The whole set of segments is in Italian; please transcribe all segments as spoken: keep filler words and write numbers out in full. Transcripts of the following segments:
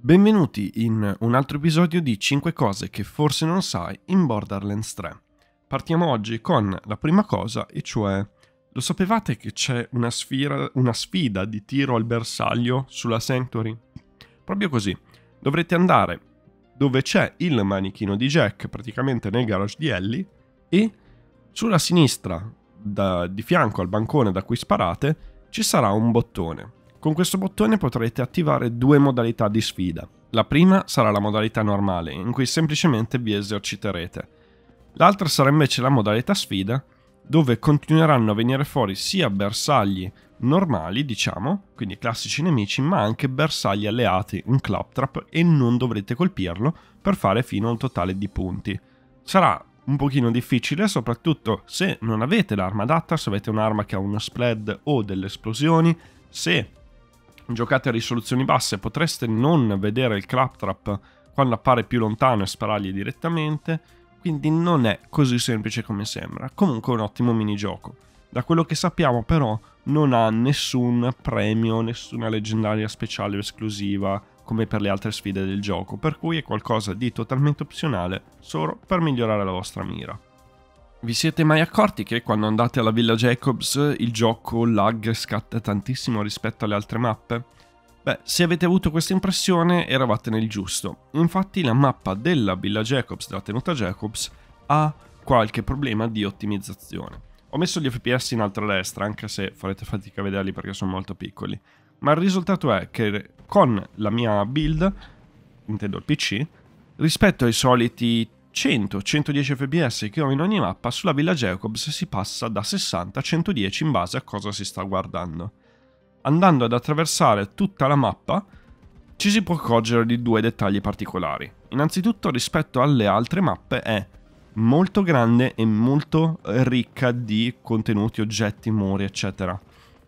Benvenuti in un altro episodio di cinque cose che forse non sai in Borderlands tre. Partiamo oggi con la prima cosa, e cioè, lo sapevate che c'è una, sfida, una sfida di tiro al bersaglio sulla Sanctuary? Proprio così, dovrete andare dove c'è il manichino di Jack, praticamente nel garage di Ellie, e sulla sinistra, da, di fianco al bancone da cui sparate, ci sarà un bottone. Con questo bottone potrete attivare due modalità di sfida. La prima sarà la modalità normale, in cui semplicemente vi eserciterete. L'altra sarà invece la modalità sfida, dove continueranno a venire fuori sia bersagli normali, diciamo, quindi classici nemici, ma anche bersagli alleati, un claptrap, e non dovrete colpirlo per fare fino a un totale di punti. Sarà un pochino difficile, soprattutto se non avete l'arma adatta, se avete un'arma che ha uno spread o delle esplosioni, se giocate a risoluzioni basse potreste non vedere il claptrap quando appare più lontano e sparargli direttamente, quindi non è così semplice come sembra. Comunque è un ottimo minigioco. Da quello che sappiamo però non ha nessun premio, nessuna leggendaria speciale o esclusiva come per le altre sfide del gioco, per cui è qualcosa di totalmente opzionale solo per migliorare la vostra mira. Vi siete mai accorti che quando andate alla Villa Jacobs il gioco lag scatta tantissimo rispetto alle altre mappe? Beh, se avete avuto questa impressione eravate nel giusto. Infatti la mappa della Villa Jacobs, della tenuta Jacobs, ha qualche problema di ottimizzazione. Ho messo gli F P S in alto a destra, anche se farete fatica a vederli perché sono molto piccoli. Ma il risultato è che con la mia build, intendo il P C, rispetto ai soliti cento centodieci F P S che ho in ogni mappa, sulla Villa Jacobs si passa da sessanta a centodieci in base a cosa si sta guardando. Andando ad attraversare tutta la mappa ci si può accorgere di due dettagli particolari. Innanzitutto, rispetto alle altre mappe è molto grande e molto ricca di contenuti, oggetti, muri, eccetera.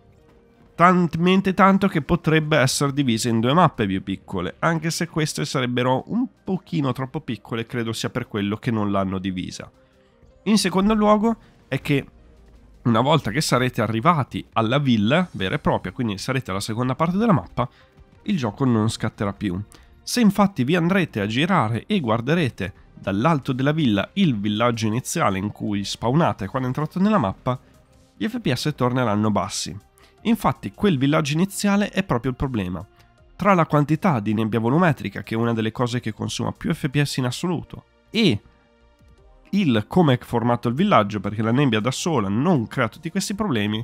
Talmente tanto che potrebbe essere divisa in due mappe più piccole, anche se queste sarebbero un pochino troppo piccole, credo sia per quello che non l'hanno divisa. In secondo luogo è che una volta che sarete arrivati alla villa vera e propria, quindi sarete alla seconda parte della mappa, il gioco non scatterà più. Se infatti vi andrete a girare e guarderete dall'alto della villa il villaggio iniziale in cui spawnate quando entrate nella mappa, gli F P S torneranno bassi. Infatti quel villaggio iniziale è proprio il problema. Tra la quantità di nebbia volumetrica, che è una delle cose che consuma più F P S in assoluto, e il come è formato il villaggio, perché la nebbia da sola non crea tutti questi problemi,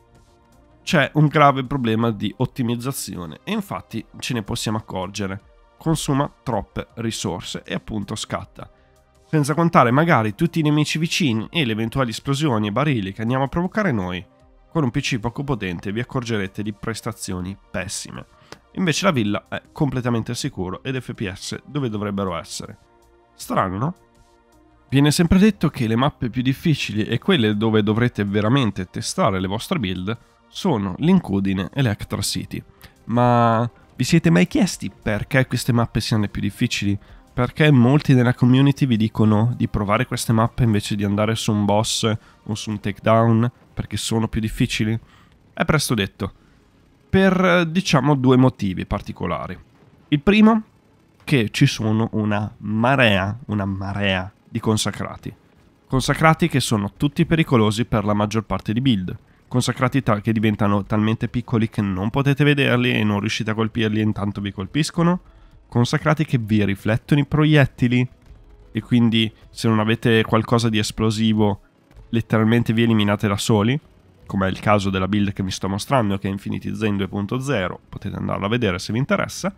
c'è un grave problema di ottimizzazione e infatti ce ne possiamo accorgere. Consuma troppe risorse e appunto scatta. Senza contare magari tutti i nemici vicini e le eventuali esplosioni e barili che andiamo a provocare noi. Con un P C poco potente vi accorgerete di prestazioni pessime. Invece la villa è completamente sicuro ed F P S dove dovrebbero essere. Strano, no? Viene sempre detto che le mappe più difficili e quelle dove dovrete veramente testare le vostre build sono l'Incudine e l'Electra City. Ma vi siete mai chiesti perché queste mappe siano le più difficili? Perché molti nella community vi dicono di provare queste mappe invece di andare su un boss o su un takedown perché sono più difficili? È presto detto. Per, diciamo, due motivi particolari. Il primo, che ci sono una marea, una marea di consacrati. Consacrati che sono tutti pericolosi per la maggior parte di build. Consacrati ta- che diventano talmente piccoli che non potete vederli e non riuscite a colpirli e intanto vi colpiscono. Consacrati che vi riflettono i proiettili e quindi se non avete qualcosa di esplosivo letteralmente vi eliminate da soli, come è il caso della build che vi sto mostrando, che è Infinity Zen due punto zero, potete andarla a vedere se vi interessa.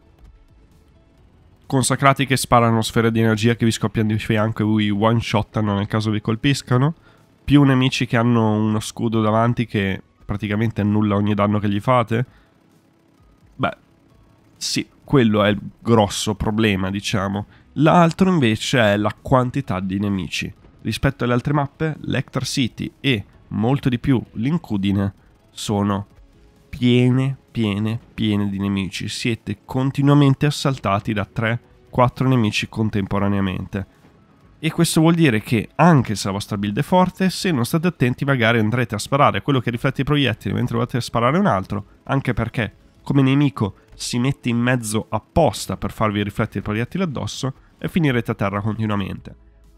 Consacrati che sparano sfere di energia che vi scoppiano di fianco e vi one-shottano nel caso vi colpiscano, più nemici che hanno uno scudo davanti che praticamente annulla ogni danno che gli fate. Beh, sì, quello è il grosso problema, diciamo. L'altro invece è la quantità di nemici. Rispetto alle altre mappe, l'Electra City e molto di più l'Incudine sono piene, piene, piene di nemici. Siete continuamente assaltati da tre quattro nemici contemporaneamente. E questo vuol dire che anche se la vostra build è forte, se non state attenti magari andrete a sparare a quello che riflette i proiettili mentre volete sparare un altro, anche perché come nemico si mette in mezzo apposta per farvi riflettere i proiettili addosso e finirete a terra continuamente.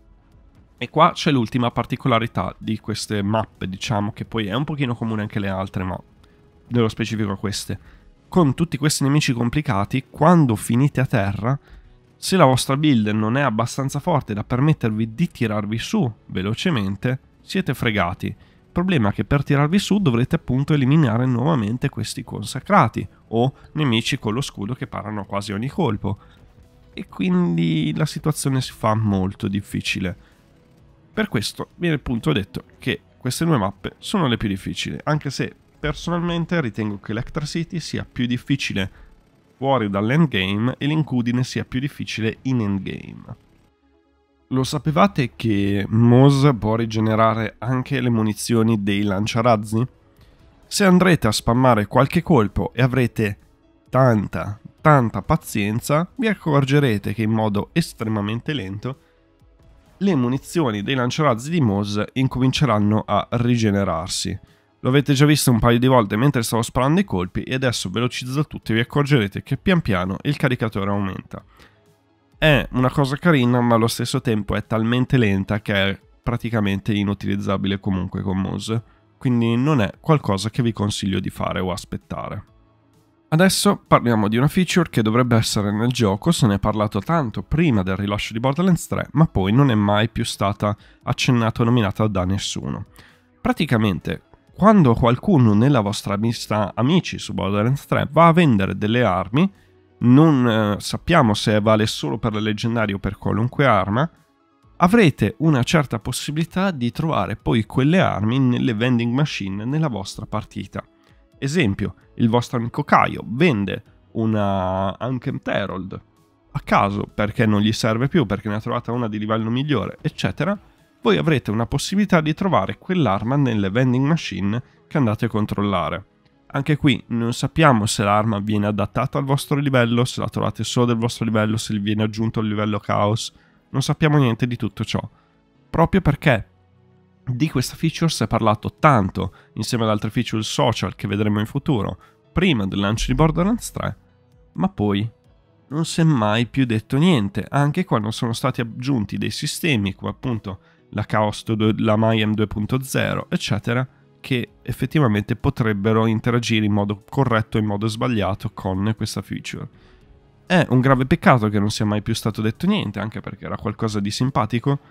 E qua c'è l'ultima particolarità di queste mappe, diciamo, che poi è un pochino comune anche le altre, ma nello specifico queste. Con tutti questi nemici complicati, quando finite a terra, se la vostra build non è abbastanza forte da permettervi di tirarvi su velocemente, siete fregati. Il problema è che per tirarvi su dovrete appunto eliminare nuovamente questi consacrati o nemici con lo scudo che parano quasi ogni colpo. E quindi la situazione si fa molto difficile. Per questo viene appunto detto che queste due mappe sono le più difficili, anche se personalmente ritengo che l'Ectra City sia più difficile fuori dall'endgame e l'Incudine sia più difficile in endgame. Lo sapevate che Moz può rigenerare anche le munizioni dei lanciarazzi? Se andrete a spammare qualche colpo e avrete tanta, tanta pazienza, vi accorgerete che in modo estremamente lento le munizioni dei lanciarazzi di Moz incominceranno a rigenerarsi. Lo avete già visto un paio di volte mentre stavo sparando i colpi e adesso velocizzo tutto e vi accorgerete che pian piano il caricatore aumenta. È una cosa carina, ma allo stesso tempo è talmente lenta che è praticamente inutilizzabile comunque con Moz, quindi non è qualcosa che vi consiglio di fare o aspettare. Adesso parliamo di una feature che dovrebbe essere nel gioco, se ne è parlato tanto prima del rilascio di Borderlands tre, ma poi non è mai più stata accennata o nominata da nessuno. Praticamente, quando qualcuno nella vostra lista amici su Borderlands tre va a vendere delle armi, non eh, sappiamo se vale solo per le leggendarie o per qualunque arma, avrete una certa possibilità di trovare poi quelle armi nelle vending machine nella vostra partita. Esempio, il vostro amico Caio vende una Ancient Herald a caso perché non gli serve più, perché ne ha trovata una di livello migliore, eccetera. Voi avrete una possibilità di trovare quell'arma nelle vending machine che andate a controllare. Anche qui non sappiamo se l'arma viene adattata al vostro livello, se la trovate solo del vostro livello, se viene aggiunto al livello Chaos. Non sappiamo niente di tutto ciò. Proprio perché di questa feature si è parlato tanto, insieme ad altre feature social che vedremo in futuro, prima del lancio di Borderlands tre, ma poi non si è mai più detto niente, anche quando sono stati aggiunti dei sistemi come appunto la Chaos, la Mayhem due punto zero, eccetera, che effettivamente potrebbero interagire in modo corretto e in modo sbagliato con questa feature. È un grave peccato che non sia mai più stato detto niente, anche perché era qualcosa di simpatico,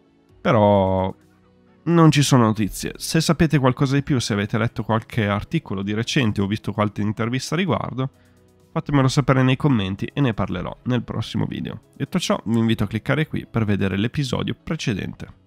però non ci sono notizie. Se sapete qualcosa di più, se avete letto qualche articolo di recente o visto qualche intervista a riguardo, fatemelo sapere nei commenti e ne parlerò nel prossimo video. Detto ciò, vi invito a cliccare qui per vedere l'episodio precedente.